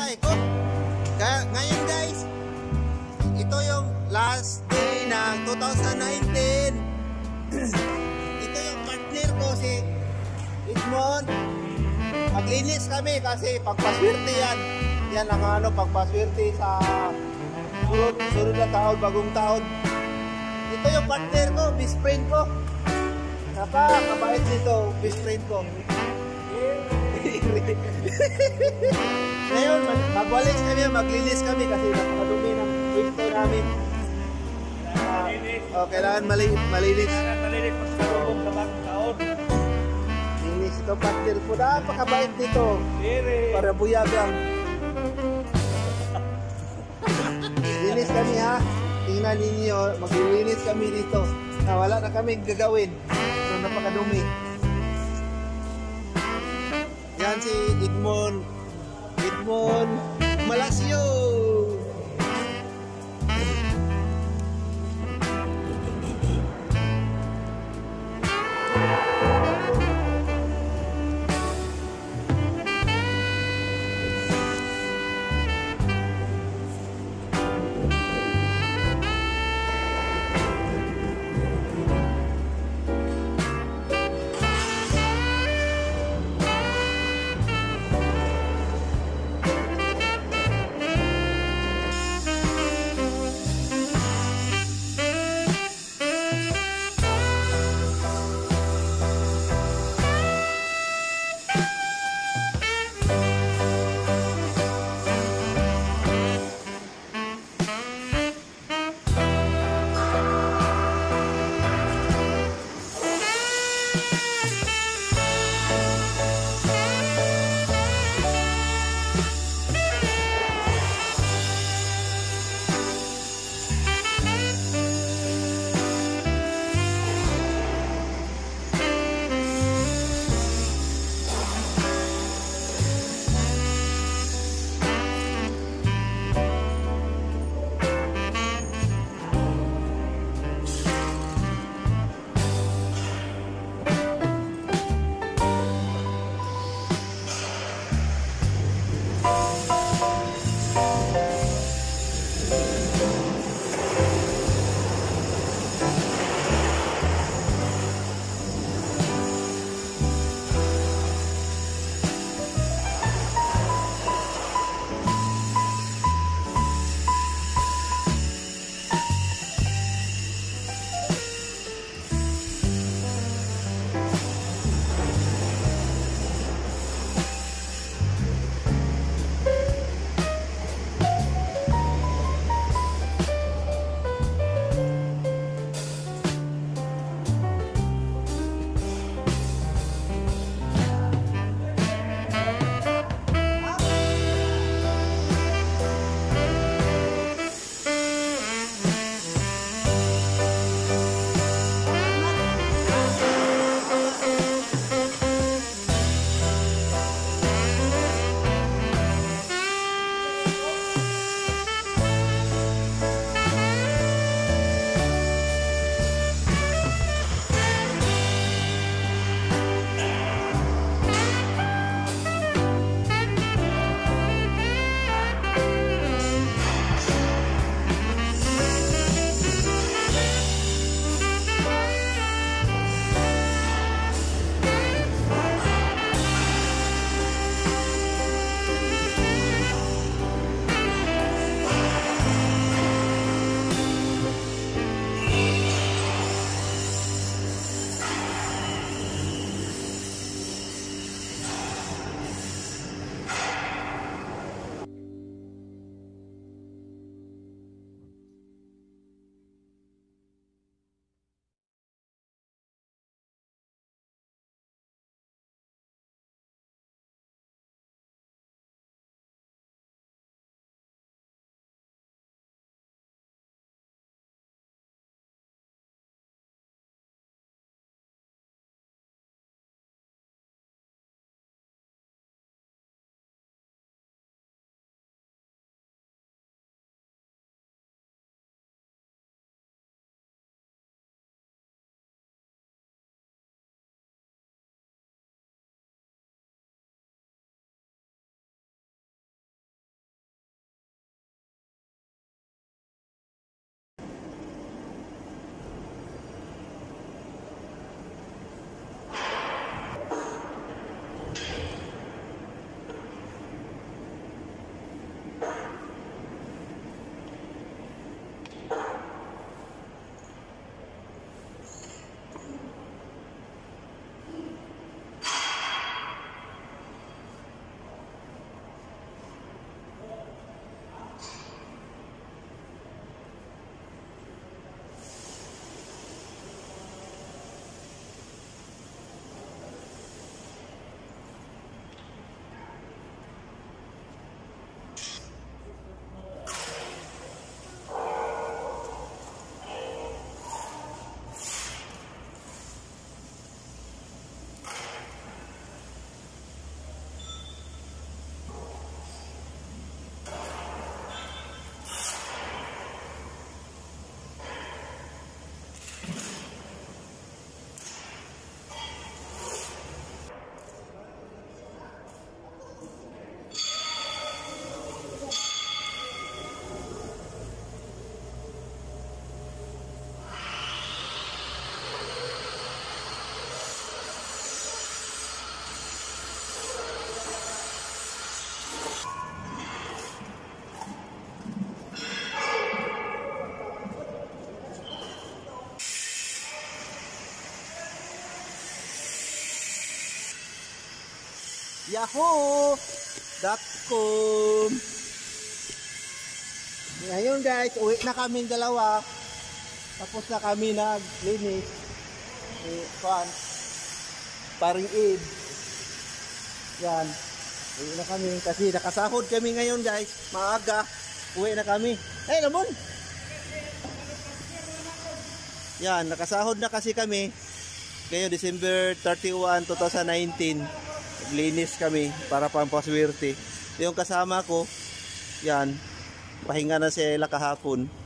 biyahe ko. Ngayon guys, ito yung last day ng 2019. Ito yung partner ko, si Edmond. Maglinis kami kasi pagpaswerte yan. Yan ang ano, pagpaswerte sa sunod na taon, bagong taon. Ito yung partner ko, best friend ko. Napakabait nito, best friend ko. Ngayon, magwalis kami, maglinis kami kasi napakadumi ng pwesto namin. Kailangan malinis. Malinis pagkakabong sa bagong taon. Linis ito, partner ko. Napakabait nito. Para buyagang. Linis kami ha. Tingnan ninyo, maglilinis kami dito. Wala na kami gagawin. So, napakadumi. Yan si Edmond Malasio. yahoo.com. Ngayon guys, uwi na kami dalawa. Tapos na kami naglinis. Paring Id. Yan. Uwi na kami kasi nakasahod kami ngayon guys. Maaga. Uwi na kami. Hey, Ramon! Yan, nakasahod na kasi kami. Ngayon, December 31, 2019. Naglinis kami para pampaswerte. Yung kasama ko, yan, pahinga na sila kahapon.